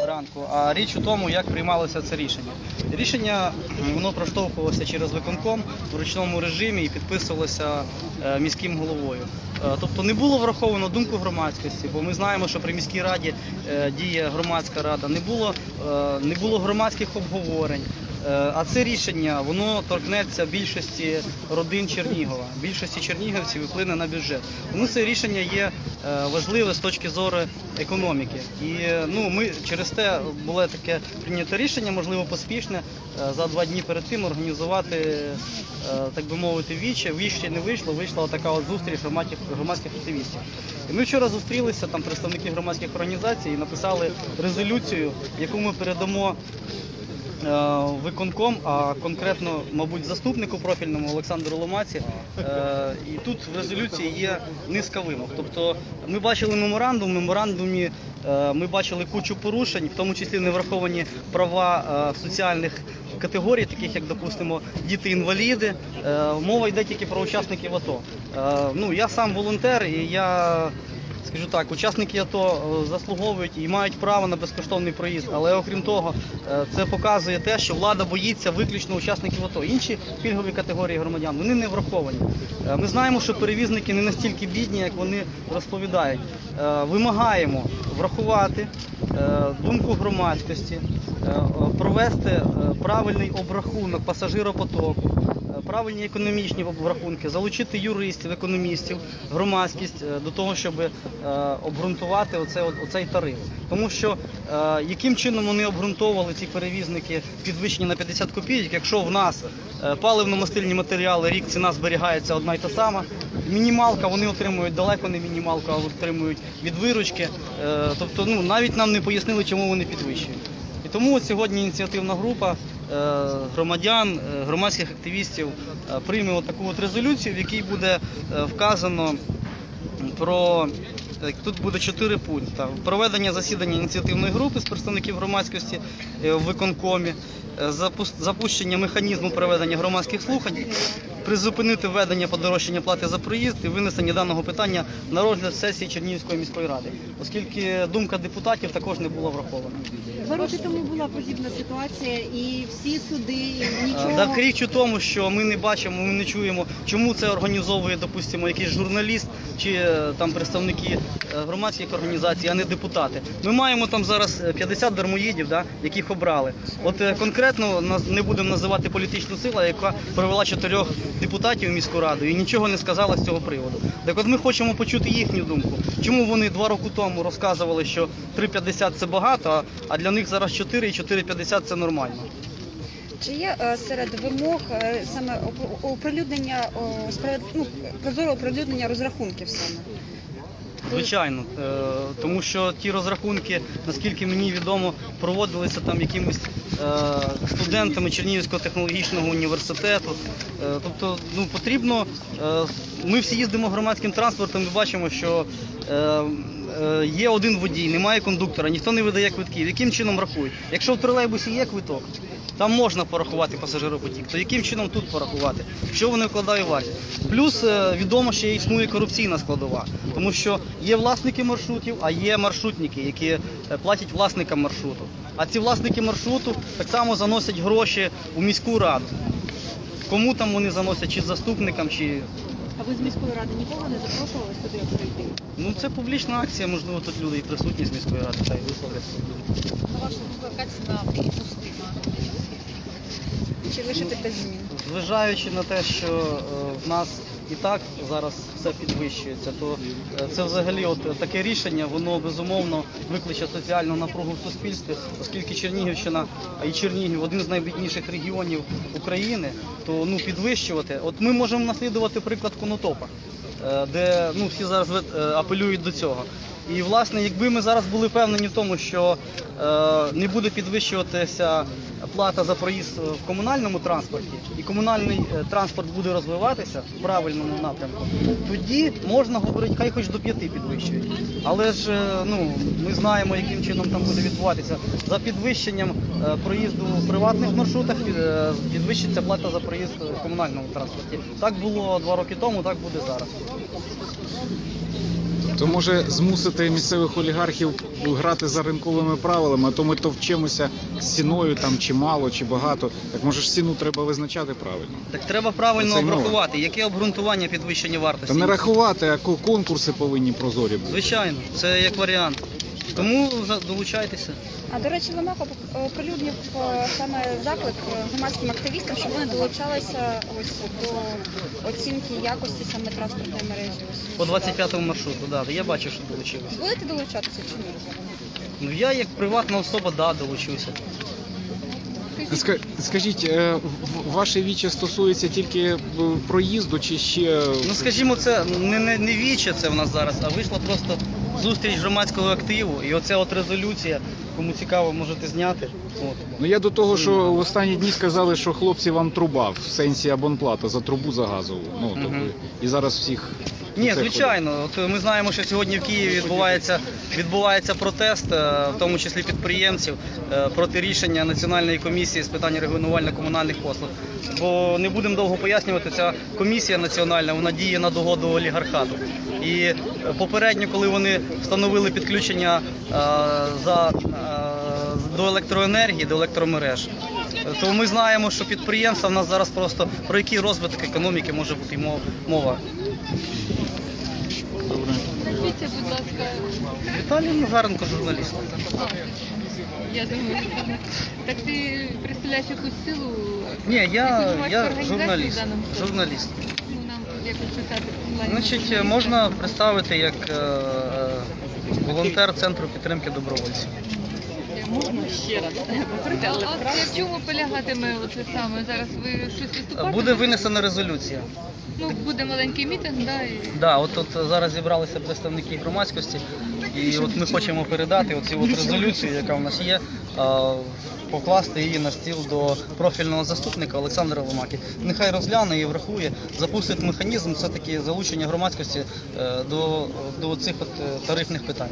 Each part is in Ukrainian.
ранку. А річ у тому, як приймалося це рішення. Рішення, воно проштовхувалося через виконком в ручному режимі і підписувалося міським головою. Тобто не було враховано думку громадськості, бо ми знаємо, що при міській раді діє громадська рада, не було громадських обговорень. А це рішення, воно торкнеться більшості родин Чернігова, більшості чернігівців і вплине на бюджет. Тому це рішення є важливе з точки зору економіки. І ми через те було таке прийнято рішення, можливо поспішне, за 2 дні перед тим організувати, так би мовити, віче не вийшло, вийшла така от зустріч громадських активістів. І ми вчора зустрілися, там представники громадських організацій, і написали резолюцію, яку ми передамо виконком, а конкретно, мабуть, заступнику профільному Олександру Ломаці. І тут в резолюції є низка вимог. Тобто ми бачили меморандум, в меморандумі ми бачили кучу порушень, в тому числі не враховані права соціальних категорій, таких як, допустимо, діти-інваліди. Мова йде тільки про учасників АТО. Я сам волонтер, і я скажу так, учасники АТО заслуговують і мають право на безкоштовний проїзд, але окрім того, це показує те, що влада боїться виключно учасників АТО. Інші пільгові категорії громадян, вони не враховані. Ми знаємо, що перевізники не настільки бідні, як вони розповідають. Вимагаємо врахувати думку громадськості, провести правильний обрахунок пасажиропотоку, правильні економічні обрахунки, залучити юристів, економістів, громадськість до того, щоб обґрунтувати оцей тариф. Тому що яким чином вони обґрунтовували, ці перевізники, підвищення на 50 копійок, якщо в нас паливно-мастильні матеріали, рік ціна зберігається одна й та сама, мінімалка, вони отримують далеко не мінімалку, а отримують від виручки. Тобто навіть нам не пояснили, чому вони підвищують. І тому сьогодні ініціативна група громадян, громадських активістів прийме таку резолюцію, в якій буде вказано про, тут буде 4 пункти. Проведення засідання ініціативної групи з представників громадськості в виконкомі, запущення механізму проведення громадських слухань, призупинити введення подорожчання плати за проїзд і винесення даного питання на розгляд сесії Чернігівської міської ради, оскільки думка депутатів також не була врахована. 2 роки тому була подібна ситуація, і всі суди, і нічого. Так, річ у тому, що ми не бачимо, ми не чуємо, чому це організовує, допустимо, якийсь журналіст чи там представники громадських організацій, а не депутати. Ми маємо там зараз 50 дармоїдів, яких обрали. От конкретно не будемо називати політичну силу, яка провела 4 депутатів в міську раду і нічого не сказала з цього приводу. Так от ми хочемо почути їхню думку. Чому вони 2 роки тому розказували, що 3,50 це багато, а для них зараз 4 і 4,50 це нормально? Чи є серед вимог саме оприлюднення, прозоре оприлюднення розрахунків саме? Звичайно, тому що ті розрахунки, наскільки мені відомо, проводилися там якимись студентами Чернігівського технологічного університету. Тобто потрібно, ми всі їздимо громадським транспортом і бачимо, що є один водій, немає кондуктора, ніхто не видає квитків. Яким чином рахують? Якщо в тролейбусі є квиток, там можна порахувати пасажиропотік, то яким чином тут порахувати? Що вони вкладають вартість? Плюс відомо, що існує корупційна складова, тому що є власники маршрутів, а є маршрутники, які платять власникам маршруту. А ці власники маршруту так само заносять гроші у міську раду. Кому там вони заносять, чи заступникам, чи... А ви з міської ради нікого не запрошували сюди прийти? Це публічна акція, можливо, тут люди і присутні з міської ради, та й висловляться. На вашу думку, яка ціна припустима? Чи лишити без змін? Зважаючи на те, що в нас і так зараз все підвищується, то це взагалі таке рішення, воно безумовно викличе соціальну напругу в суспільстві, оскільки Чернігівщина і Чернігів один з найбідніших регіонів України, то підвищувати. От ми можемо наслідувати приклад Конотопа, де всі зараз апелюють до цього. І, власне, якби ми зараз були впевнені в тому, що не буде підвищуватися плата за проїзд в комунальному транспорті, і комунальний транспорт буде розвиватися в правильному напрямку, тоді можна говорити, хай хоч до 5 підвищують. Але ж ми знаємо, яким чином там буде відбуватися. За підвищенням проїзду в приватних маршрутах підвищиться плата за проїзд в комунальному транспорті. Так було 2 роки тому, так буде зараз. То може змусити місцевих олігархів грати за ринковими правилами, а то ми товчемося з ціною там чи мало, чи багато. Так може ж ціну треба визначати правильно? Так треба правильно Це й мова. обрахувати. Яке обґрунтування підвищення Та вартості? не рахувати, а конкурси повинні прозорі бути. Звичайно, це як варіант. Тому долучайтеся. А до речі, Ломако оприлюднив саме заклик громадським активістам, щоб вони долучалися ось до оцінки якості саме транспортної мережі. По 25-му маршруту, да, я бачив, що долучилися. Будете долучатися чи ні? Ну я як приватна особа, да, долучуся. Скажіть, ваше віче стосується тільки проїзду чи ще... Ну скажімо, це не віче це в нас зараз, а вийшла просто зустріч громадського активу, і оця от резолюція, кому цікаво, можете зняти. От. Ну я до того, що в останні дні сказали, що хлопці вам труба, в сенсі абонплата за трубу за газову. Ну, тобто, і зараз всіх... Ні, це звичайно. От ми знаємо, що сьогодні в Києві відбувається протест, в тому числі підприємців, проти рішення Національної комісії з питань регулювання комунальних послуг. Бо не будемо довго пояснювати, ця комісія національна, вона діє на догоду олігархату. І попередньо, коли вони встановили підключення до електроенергії, до електромереж, то ми знаємо, що підприємства в нас зараз просто про який розвиток економіки може бути мова. Назвіться, будь ласка. Віталій Назаренко, журналіст. Я думаю, так ти представляєш якусь силу? Ні, я організацію журналіст. в даному случаї? Журналіст. Ну, нам тут якось писати онлайн. Значить, можна представити як волонтер Центру підтримки добровольців. Можна ще раз повторити, але в чому полягатиме оце саме? Зараз ви щось виступатимете? Буде винесена резолюція. Ну, буде маленький мітинг, да, і... Да, от зараз зібралися представники громадськості, і от ми хочемо передати оцю от резолюцію, яка в нас є, покласти її на стіл до профільного заступника Олександра Ломаки. Нехай розгляне і врахує, запустить механізм все-таки залучення громадськості до цих от тарифних питань.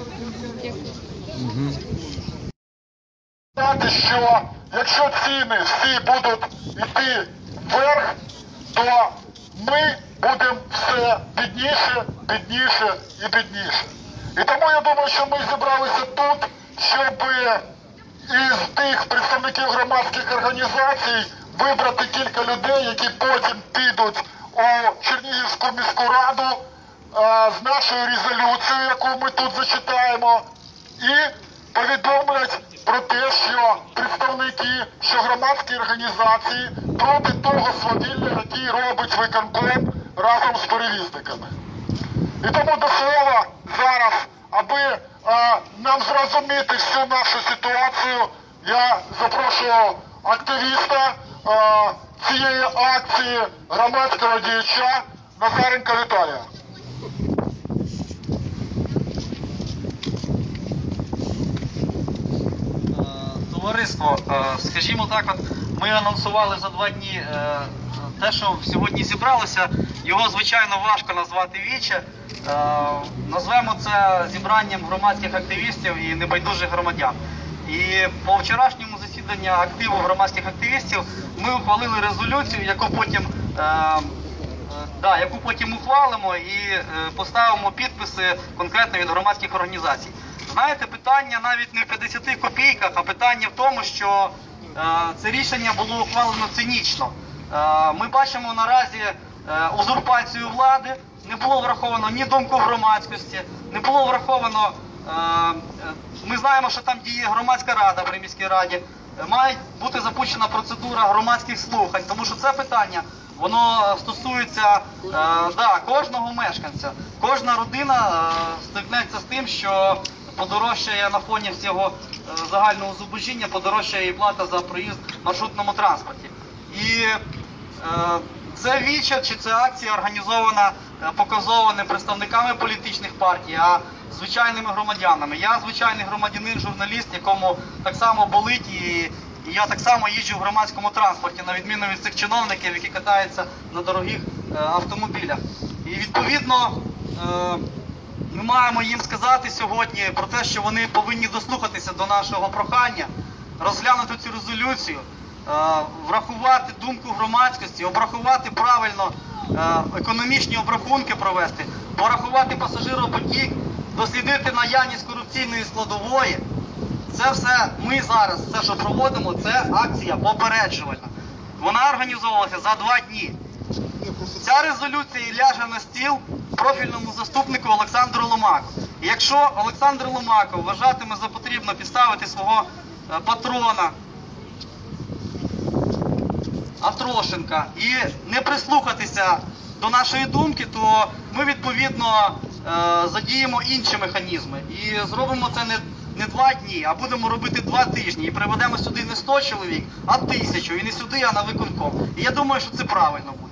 Знати, що якщо ціни всі будуть йти вверх, то ми будемо все бідніше, бідніше і бідніше. І тому я думаю, що ми зібралися тут, щоб із тих представників громадських організацій вибрати кілька людей, які потім підуть у Чернігівську міську раду з нашою резолюцією, яку ми тут зачитаємо, і повідомлять про те, що представники, що громадські організації проти того свавілля, який робить виконком разом з перевізниками. І тому до слова зараз, аби нам зрозуміти всю нашу ситуацію, я запрошую активіста цієї акції, громадського діяча Назаренка Віталія. Товариство, скажімо так, от ми анонсували за 2 дні те, що сьогодні зібралося. Його, звичайно, важко назвати віче. Назвемо це зібранням громадських активістів і небайдужих громадян. І по вчорашньому засіданню активу громадських активістів ми ухвалили резолюцію, яку потім ухвалимо і поставимо підписи конкретно від громадських організацій. Знаєте, питання навіть не в 50 копійках, а питання в тому, що це рішення було ухвалено цинічно. Ми бачимо наразі узурпацію влади, не було враховано ні думку громадськості, не було враховано, ми знаємо, що там діє громадська рада при міській раді, має бути запущена процедура громадських слухань, тому що це питання, воно стосується кожного мешканця. Кожна родина стикнеться з тим, що подорожчає на фоні всього загального зубожіння, подорожчає і плата за проїзд в маршрутному транспорті. І це віче, чи це акція організована показово не представниками політичних партій, а звичайними громадянами. Я звичайний громадянин, журналіст, якому так само болить, і я так само їжджу в громадському транспорті, на відміну від цих чиновників, які катаються на дорогих автомобілях. І відповідно ми маємо їм сказати сьогодні про те, що вони повинні дослухатися до нашого прохання, розглянути цю резолюцію, врахувати думку громадськості, обрахувати правильно, економічні обрахунки провести, порахувати пасажиропотік, дослідити наявність корупційної складової. Це все ми зараз, все, що проводимо, це акція попереджувальна. Вона організовувалася за 2 дні. Ця резолюція ляже на стіл профільному заступнику Олександру Ломаку. І якщо Олександр Ломако вважатиме за потрібно підставити свого патрона Атрошенка і не прислухатися до нашої думки, то ми відповідно задіємо інші механізми. І зробимо це не 2 дні, а будемо робити 2 тижні. І приведемо сюди не 100 чоловік, а 1000. І не сюди, а на виконком. І я думаю, що це правильно буде.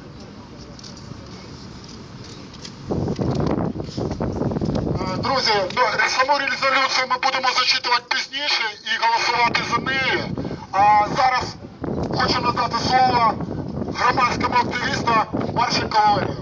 Друзі, саму резолюцію ми будемо зачитувати пізніше і голосувати за неї. А зараз хочу надати слово громадському активісту Марченко Валерію.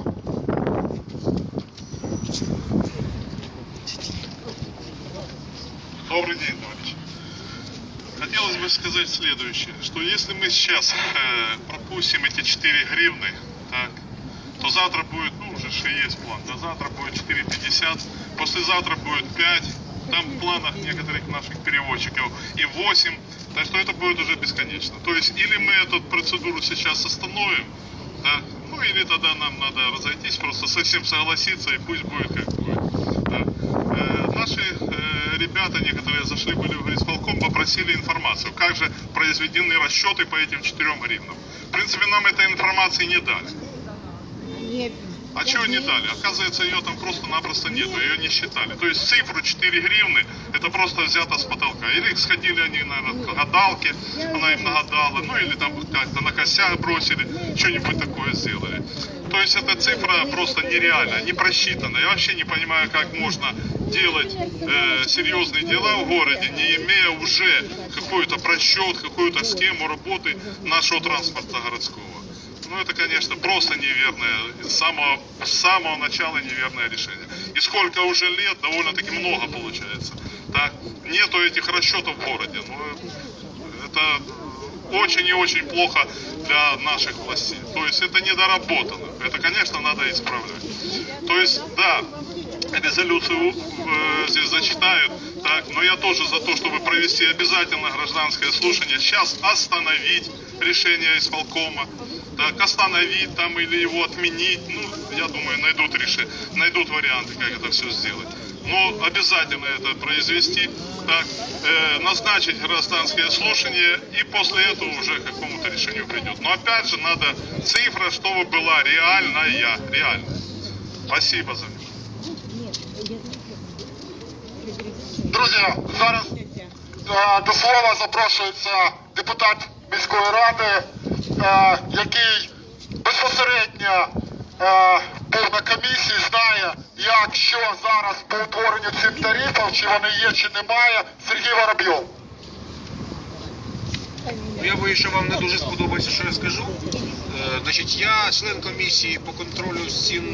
Добрый день, товарищи. Хотелось бы сказать следующее, что если мы сейчас пропустим эти 4 гривны, так, то завтра будет, ну уже же есть план, до завтра будет 4,50, послезавтра будет 5, там в планах некоторых наших переводчиков и 8, так что это будет уже бесконечно. То есть или мы эту процедуру сейчас остановим, так, ну или тогда нам надо разойтись, просто совсем согласиться и пусть будет как будет. Так. Наши ребята, некоторые зашли были в горисполком, попросили информацию, как же произведены расчеты по этим 4 гривнам. В принципе, нам этой информации не дали. А чего не дали? Оказывается, ее там просто-напросто нету, ее не считали. То есть цифру 4 гривны, это просто взято с потолка. Или сходили они, наверное, к гадалке, она им нагадала, ну или там как-то на косяк бросили, что-нибудь такое сделали. То есть эта цифра просто нереальная, не просчитана. Я вообще не понимаю, как можно делать серьезные дела в городе, не имея уже какой-то просчет, какую-то схему работы нашего транспорта городского. Ну, это, конечно, просто неверное, с самого начала неверное решение. И сколько уже лет, довольно-таки много получается. Так? Нету этих расчетов в городе. Ну, это очень и очень плохо для наших властей. То есть это недоработано. Это, конечно, надо исправлять. То есть, да, резолюцию здесь зачитают, так, но я тоже за то, чтобы провести обязательно гражданское слушание, сейчас остановить решение исполкома, так, остановить там или его отменить, ну, я думаю, найдут варианты, как это все сделать. Но обязательно это произвести, так, назначить гражданское слушание и после этого уже к какому-то решению придет. Но опять же надо цифра, чтобы была реальная. Спасибо за внимание. Друзі, зараз до слова запрошується депутат міської ради, який безпосередньо був на комісії, знає, як що зараз по утворенню цих тарифів, чи вони є, чи немає. Сергій Воробйов. Я боюсь, що вам не дуже сподобається, що я скажу. Значить, я член комісії по контролю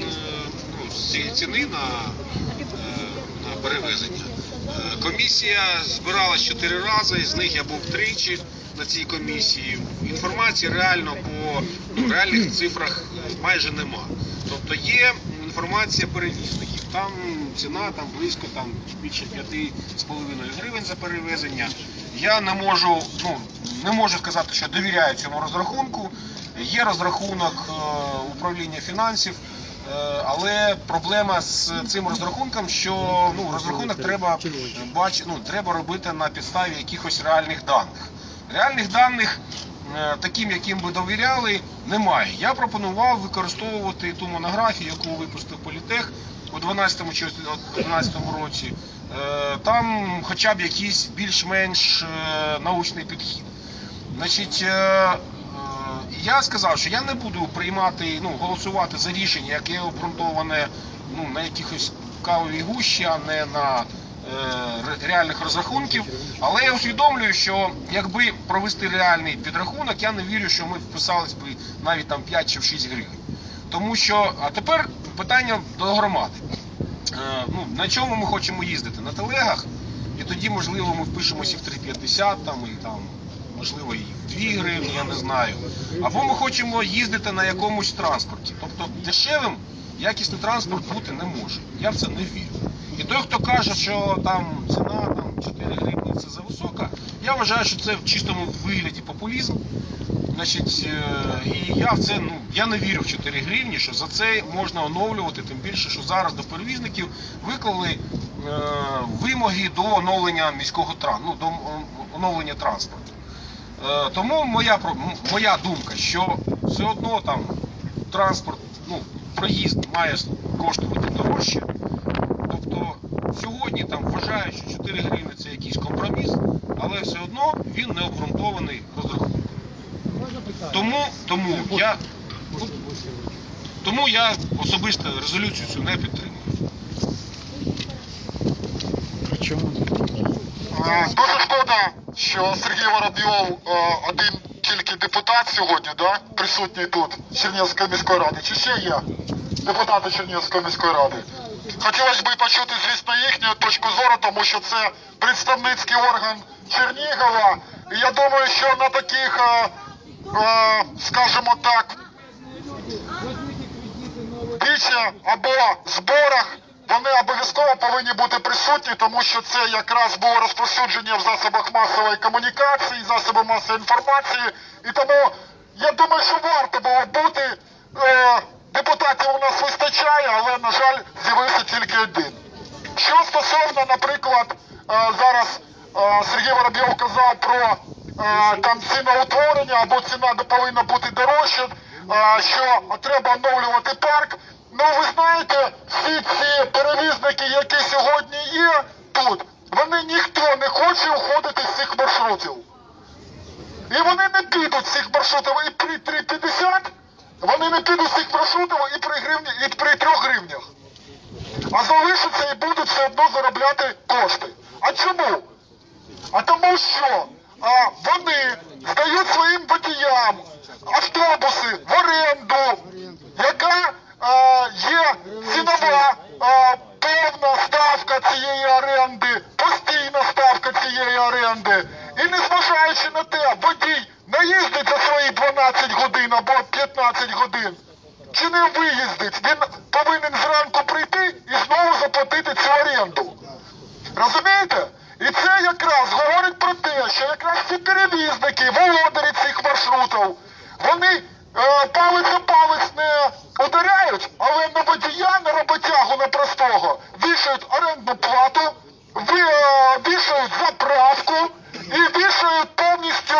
ціни на перевезення. Комісія збиралась 4 рази, з них я був 3 на цій комісії. Інформації реально по реальних цифрах майже нема. Тобто є інформація перевізників. Там ціна близько більше 5,5 гривень за перевезення. Я не можу сказати, що довіряю цьому розрахунку. Є розрахунок управління фінансів, але проблема з цим розрахунком, що розрахунок треба робити на підставі якихось реальних даних. Реальних даних, таким, яким би довіряли, немає. Я пропонував використовувати ту монографію, яку випустив Політех у 2012 чи 2011 році. Там хоча б якийсь більш-менш научний підхід. Значить, я сказав, що я не буду приймати, голосувати за рішення, яке обґрунтоване на якихось кавовій гущі, а не на реальних розрахунків. Але я усвідомлюю, що якби провести реальний підрахунок, я не вірю, що ми вписались би навіть 5 чи 6 гривень. Тому що, а тепер питання до громади. На чому ми хочемо їздити? На телегах? І тоді, можливо, ми впишемося і в 3,50, можливо, і в 2 гривні, я не знаю. Або ми хочемо їздити на якомусь транспорті. Тобто дешевим якісний транспорт бути не може. Я в це не вірю. І той, хто каже, що там ціна 4 гривні це зависока, я вважаю, що це в чистому вигляді популізм. Значить, і я в це, я не вірю в 4 гривні, що за це можна оновлювати, тим більше, що зараз до перевізників виклали вимоги до оновлення міського до оновлення транспорту. Тому моя думка, що все одно там транспорт, проїзд має коштувати дорожче. Тобто сьогодні там вважають, що 4 гривні це якийсь компроміс, але все одно він не обґрунтований розрахунок. Тому я особисто резолюцію цю не підтримую. Дуже шкода, що Сергій Воробйов один тільки депутат сьогодні, присутній тут, Чернігівської міської ради. Чи ще є депутати Чернігівської міської ради? Хотілося б почути, звісно, їхню точку зору, тому що це представницький орган Чернігова. І я думаю, що на таких, скажімо так, вічі або зборах вони обов'язково повинні бути присутні, тому що це якраз було розповсюдження в засобах масової комунікації, засобах масової інформації. І тому я думаю, що варто було бути. Депутатів у нас вистачає, але, на жаль, з'явився тільки один. Що стосовно, наприклад, зараз Сергій Воробйов казав про там ціноутворення або ціна повинна бути дорожча, що треба оновлювати парк. Ну, ви знаєте, всі ці перевізники, які сьогодні є тут, ніхто не хоче уходити з цих маршрутів. І вони не підуть з цих маршрутів і при 3,50, вони не підуть з цих маршрутів і при 3 гривнях. А залишаться і будуть все одно заробляти кошти. А чому? А тому що вони здають своїм водіям автобуси в оренду, яка є цінова певна ставка цієї оренди, постійна ставка цієї оренди. І незважаючи на те, водій не їздить за свої 12 годин або 15 годин, чи не виїздить, він повинен зранку прийти і знову заплатити цю оренду. Розумієте? І це якраз говорить про те, що якраз ці перевізники, володарі цих маршрутів, вони палець о палець не ударяють, але на водія, на роботягу, на простого, вішають орендну плату, вішають заправку і вішають повністю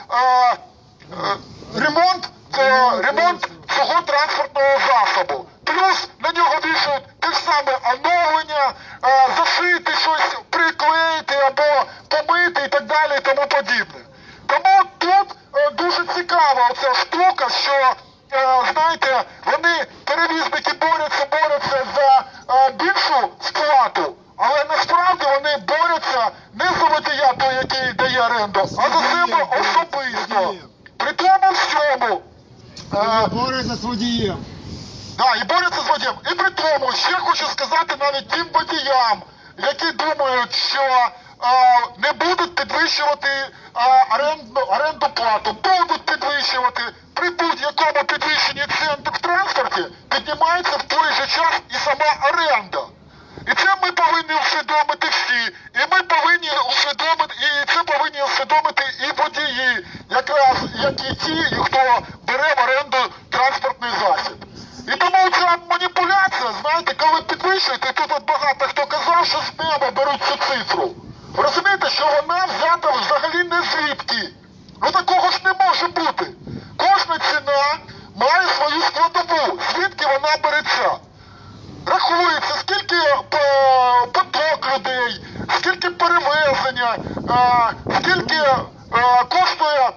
ремонт цього транспортного засобу. Плюс на нього вішають те ж саме оновлення, зашити щось, приклеїти або помити і так далі і тому подібне. Тому тут дуже цікава оця штука, що, знаєте, перевізники борються за більшу сплату, але насправді вони борються не за водія, той, який дає оренду, а за себе особисто. При тому всьому... Борються з водієм. І борються з водієм. І при тому, ще хочу сказати навіть тим водіям, які думають, що не будуть підвищувати оренду плату. Будуть підвищувати. При будь-якому підвищенні цін в транспорті піднімається в той же час і сама оренда. І це ми повинні усвідомити всі. І ми повинні усвідомити, і це повинні усвідомити і водії, якраз як і ті, хто бере в оренду транспортний засіб. І тому ця маніпуляція, знаєте, коли підвищуєте, тут от багато хто казав, що з неба беруть цю цифру. Ви розумієте, що вона взята взагалі не звідки. Ну такого ж не може бути. Кожна ціна має свою складову, звідки вона береться. Рахується, скільки поток людей, скільки перевезення, скільки коштує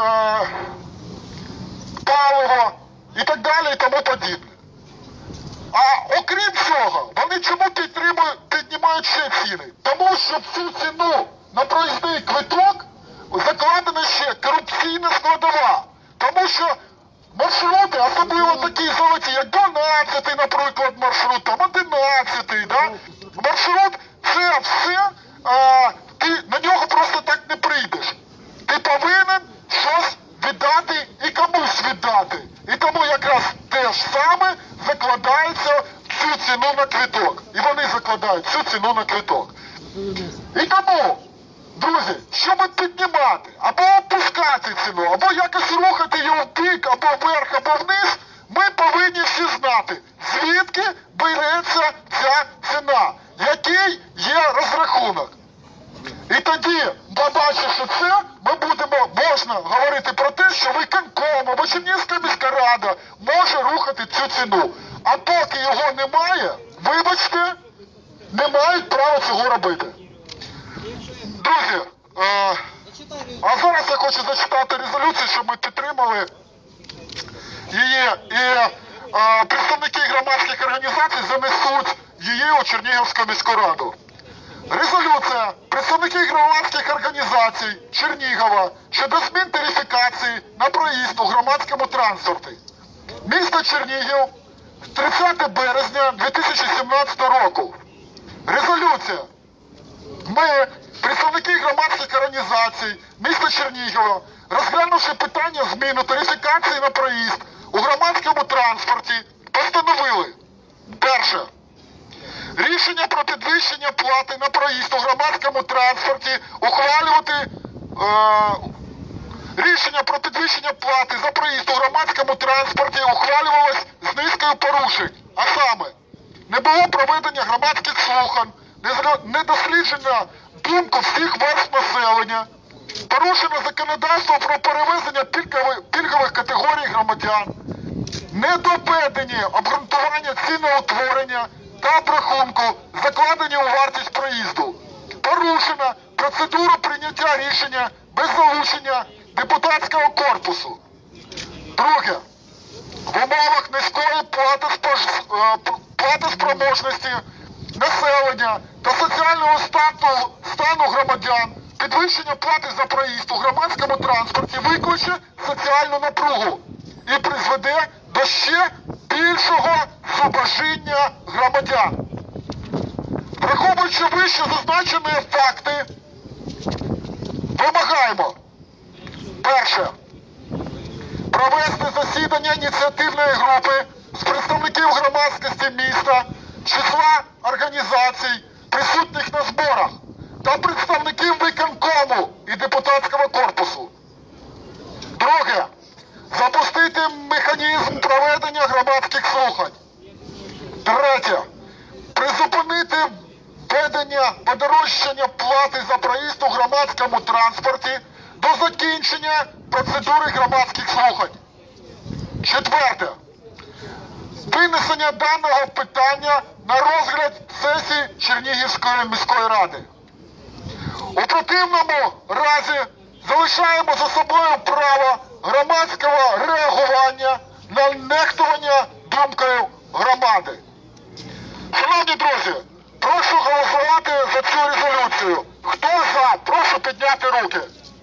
паливо і так далі і тому подібне. А окрім цього, вони чому піднімають ще ціни? Тому що в цю ціну на проїзний квиток закладена ще корупційна складова. Тому що маршрути, особливо такі золоті, як 12-й, наприклад, маршрут, там 11-й, маршрут, це все, ти на нього просто так не прийдеш. Ти повинен щось віддати і комусь віддати. І тому якраз те ж саме закладається ціну на квиток. І вони закладають цю ціну на квиток. І тому, друзі, щоб піднімати, або опускати ціну, або якось рухати її в бік, або вверх, або вниз, ми повинні всі знати, звідки береться ця ціна, який є розрахунок. І тоді, побачивши це, ми будемо, можна говорити про те, що виконком або Чернігівська міська рада може рухати цю ціну. А поки його немає, вибачте, не мають права цього робити. Друзі, а зараз я хочу зачитати резолюцію, щоб ми підтримали її, і представники громадських організацій занесуть її у Чернігівську міську раду. Резолюція. Представники громадських організацій Чернігова щодо змін тарифікації на проїзд у громадському транспорті. Місто Чернігів, 30 березня 2017 року. Резолюція. Ми, представники громадських організацій міста Чернігова, розглянувши питання зміни тарифікації на проїзд у громадському транспорті, постановили: перше. Рішення про підвищення плати на проїзд у громадському транспорті ухвалювати рішення про підвищення плати за проїзд у громадському транспорті ухвалювалось з низкою порушень. А саме, не було проведення громадських слухань, не досліджено думку всіх верств населення, порушено законодавство про перевезення пільгових категорій громадян, не доведені обґрунтування ціноутворення та обрахунку, закладені у вартість проїзду. Порушена процедура прийняття рішення без залучення депутатського корпусу. Друге. В умовах низької платоспроможності населення та соціального стану громадян підвищення плати за проїзд у громадському транспорті викличе соціальну напругу і призведе до ще більшого зубожіння громадян. Враховуючи вище зазначені факти, вимагаємо: перше. Провести засідання ініціативної групи з представників громадськості міста, числа організацій, присутніх на зборах, та представників виконкому і депутатського корпусу. Друге. Запустити механізм проведення громадських слухань. Третє. Призупинити введення подорожчання плати за проїзд у громадському транспорті до закінчення процедури громадських слухань. Четверте. Винесення даного питання на розгляд сесії Чернігівської міської ради. У противному разі залишаємо за собою право громадського реагування на нехтування думкою громади. Шановні друзі, прошу голосувати за цю резолюцію. Хто за? Прошу підняти руки.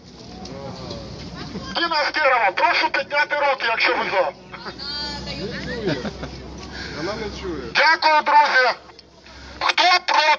Діна Астерова, прошу підняти руки, якщо ви за. Вона не чує. Дякую, друзі. Хто проти?